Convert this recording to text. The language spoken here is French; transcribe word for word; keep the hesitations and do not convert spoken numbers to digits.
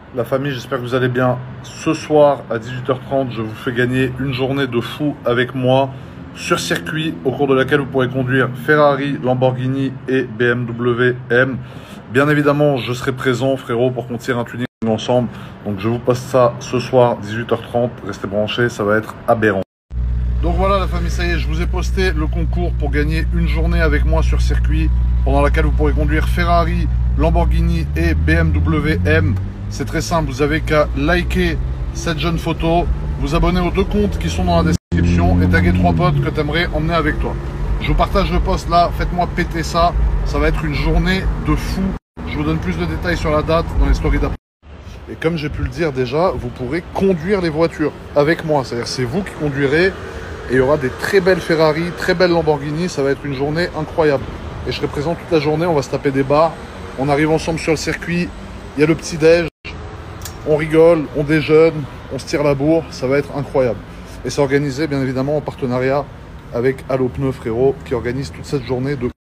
La famille, j'espère que vous allez bien. Ce soir à dix-huit heures trente, je vous fais gagner une journée de fou avec moi sur circuit au cours de laquelle vous pourrez conduire Ferrari, Lamborghini et B M W M. Bien évidemment, je serai présent, frérot, pour qu'on tire un tuning ensemble. Donc je vous passe ça ce soir dix-huit heures trente. Restez branchés, ça va être aberrant. Donc voilà la famille, ça y est, je vous ai posté le concours pour gagner une journée avec moi sur circuit pendant laquelle vous pourrez conduire Ferrari, Lamborghini et B M W M. C'est très simple, vous avez qu'à liker cette jeune photo, vous abonner aux deux comptes qui sont dans la description et taguer trois potes que tu aimerais emmener avec toi. Je vous partage le post là, faites-moi péter ça, ça va être une journée de fou. Je vous donne plus de détails sur la date dans les stories d'après. Et comme j'ai pu le dire déjà, vous pourrez conduire les voitures avec moi, c'est-à-dire c'est vous qui conduirez. Et il y aura des très belles Ferrari, très belles Lamborghini. Ça va être une journée incroyable. Et je serai présent toute la journée. On va se taper des bars. On arrive ensemble sur le circuit. Il y a le petit-déj. On rigole, on déjeune, on se tire la bourre. Ça va être incroyable. Et c'est organisé, bien évidemment, en partenariat avec Allo Pneus, frérot, qui organise toute cette journée de